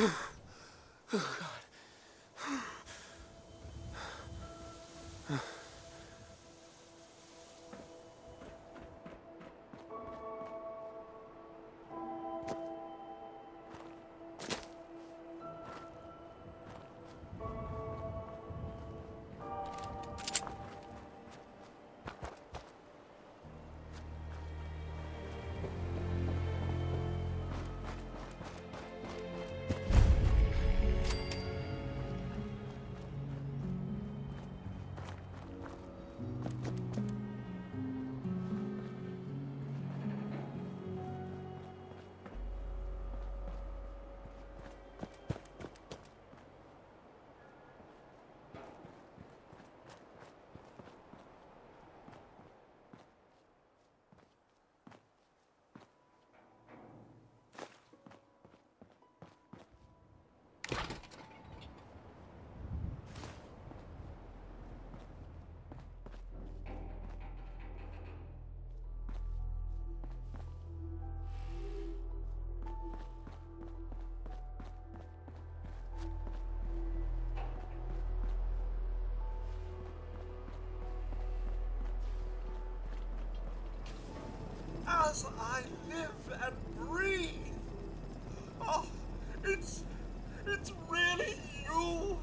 As I live and breathe. Oh, it's really you.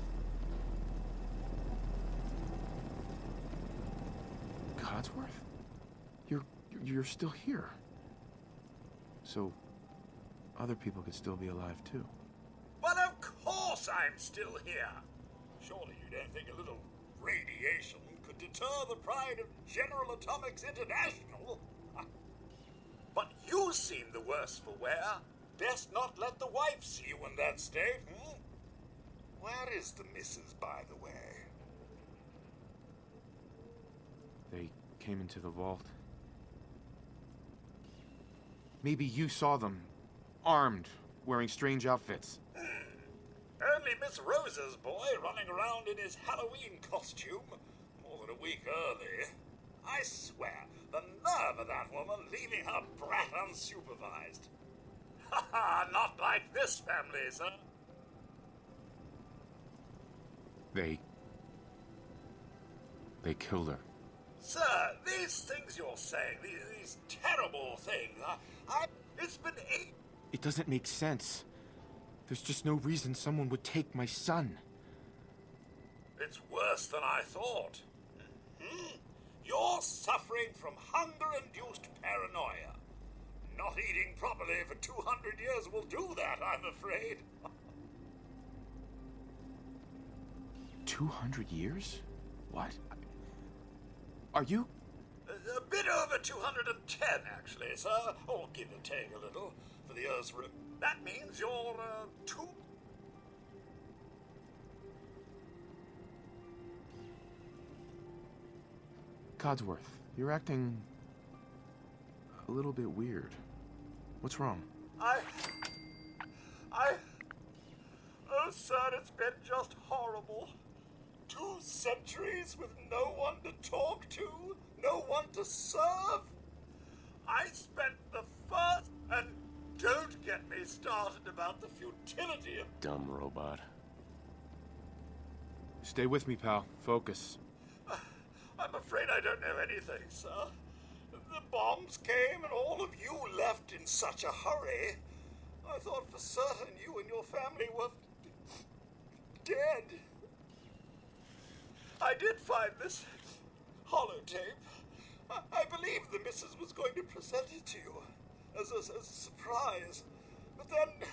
Codsworth? You're still here. So, other people could still be alive too. Well, of course I'm still here. Surely you don't think a little radiation could deter the pride of General Atomics International? But you seem the worse for wear. Best not let the wife see you in that state, hmm? Where is the missus, by the way? They came into the vault. Maybe you saw them, armed, wearing strange outfits. Only Miss Rosa's boy running around in his Halloween costume more than a week early. I swear, the nerve of that woman leaving her brat unsupervised. Ha ha, not like this family, sir. They killed her. Sir, these things you're saying, these terrible things, it's been It doesn't make sense. There's just no reason someone would take my son. It's worse than I thought. You're suffering from hunger-induced paranoia. Not eating properly for 200 years will do that, I'm afraid. 200 years? What? Are you? A bit over 210, actually, sir. Or give or take a little for the Earth's rim. That means you're, two... Codsworth, you're acting a little bit weird. What's wrong? Oh, sir, it's been just horrible. 2 centuries with no one to talk to, no one to serve. I spent the first... And don't get me started about the futility of... Dumb robot. Stay with me, pal. Focus. I'm afraid I don't know anything, sir. The bombs came and all of you left in such a hurry. I thought for certain you and your family were... dead. I did find this holotape. I believe the missus was going to present it to you as a surprise. But then...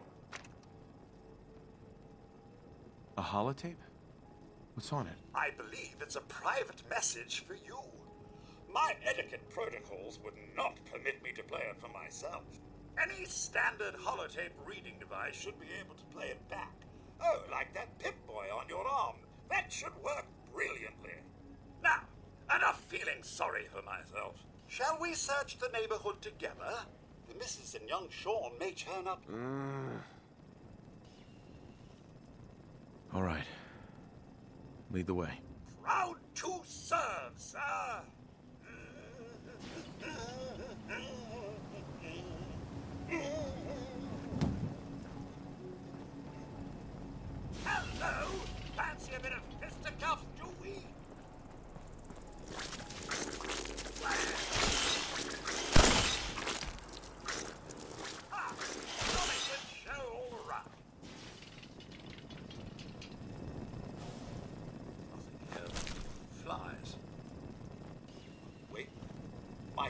A holotape? What's on it? I believe it's a private message for you. My etiquette protocols would not permit me to play it for myself. Any standard holotape reading device should be able to play it back. Oh, like that Pip-Boy on your arm. That should work brilliantly. Now, enough feeling sorry for myself. Shall we search the neighborhood together? The missus and young Sean may turn up. All right. Lead the way. Proud to serve, sir.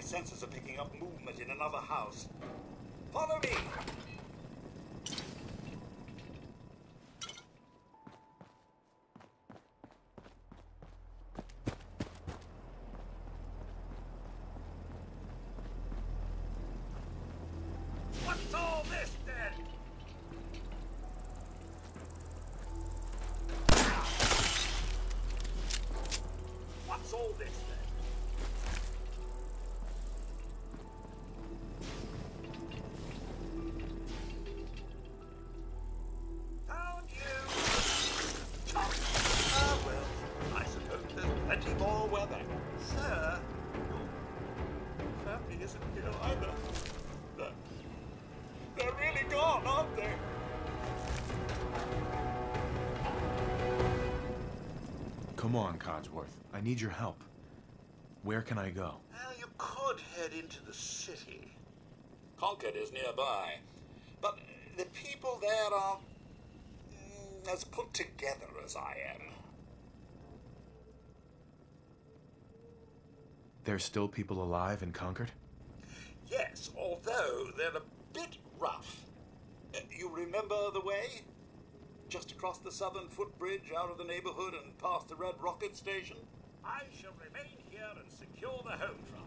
senses are picking up movement in another house. Follow me! What's all this, then? What's all this, then? Found you! Chop! Ah, well, I suppose there's plenty more weather. Sir, your family isn't here either. They're really gone, aren't they? Come on, Codsworth. I need your help. Where can I go? Well, you could head into the city. Concord is nearby. But the people there are as put together as I am. There's still people alive in Concord? Yes, although they're a bit rough. You remember the way? Just across the southern footbridge, out of the neighborhood, and past the Red Rocket Station? I shall remain here and secure the home front.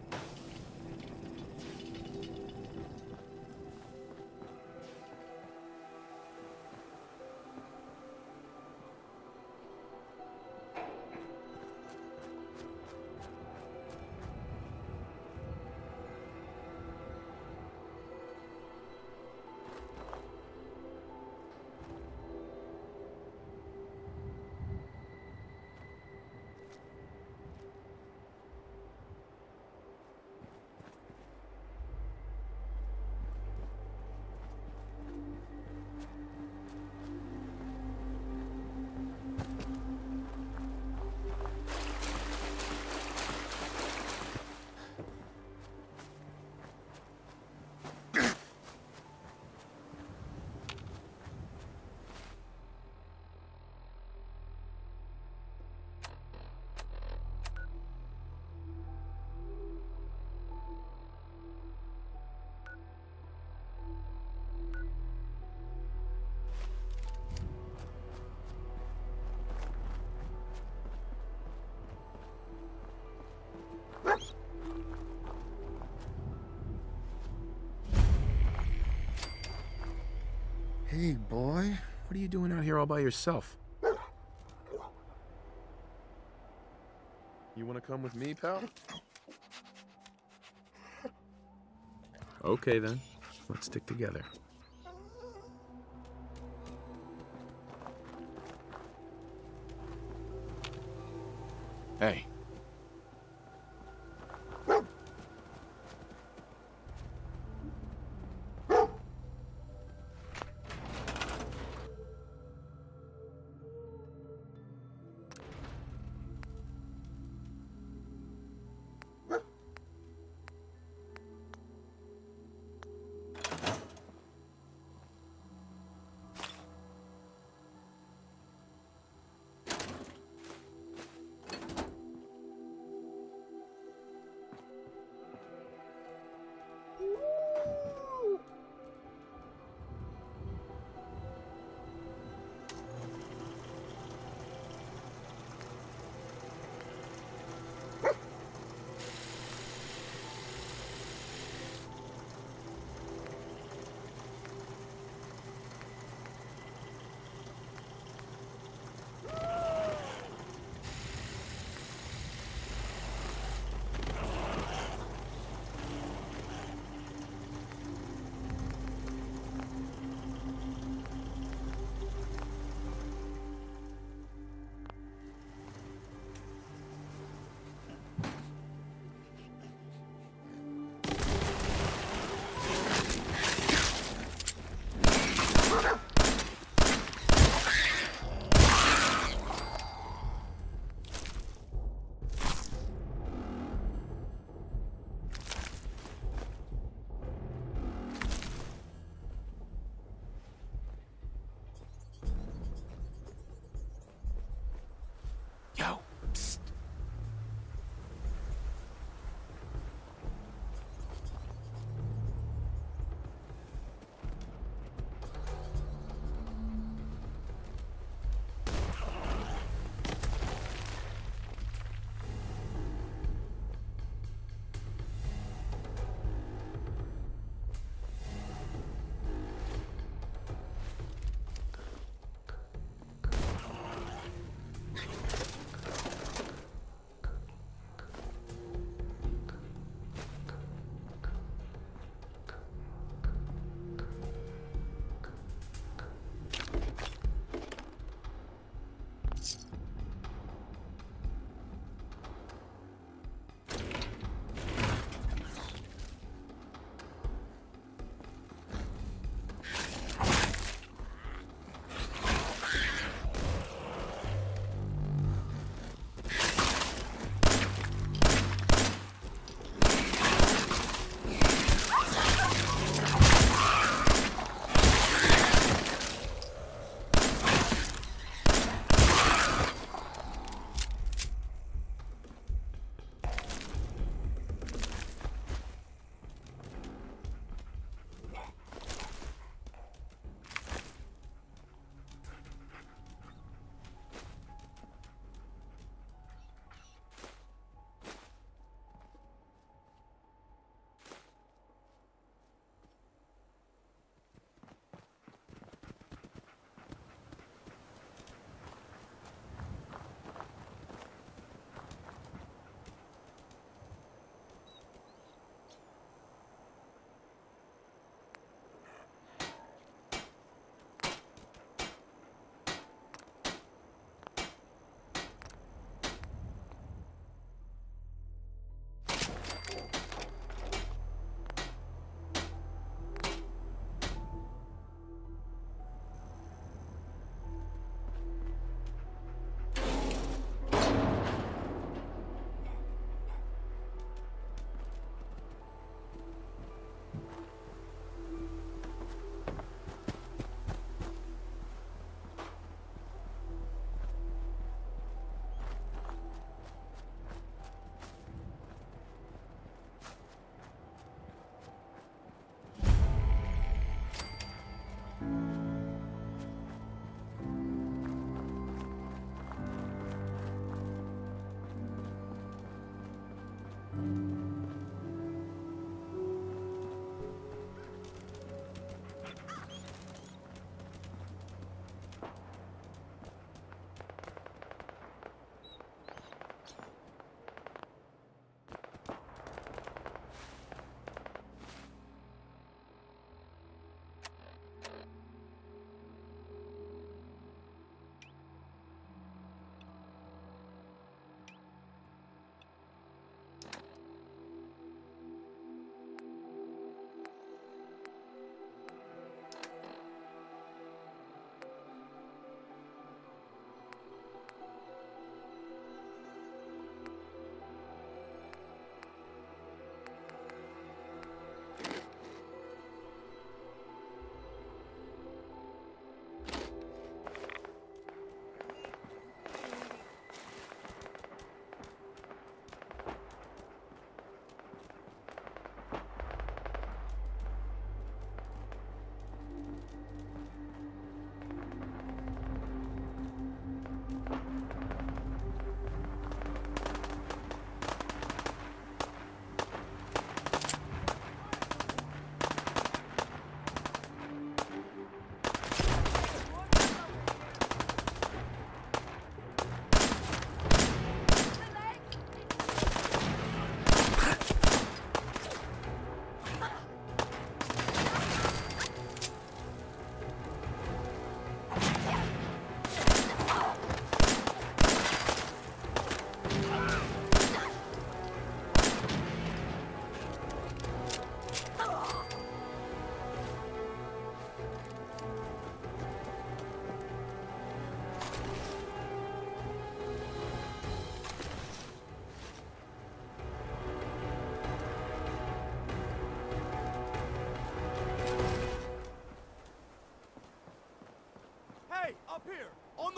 Hey, boy. What are you doing out here all by yourself? You want to come with me, pal? Okay, then. Let's stick together. Hey.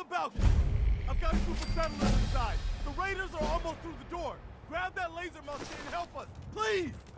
the balcony. I've got a group of settlers inside. The raiders are almost through the door. Grab that laser musket and help us, please!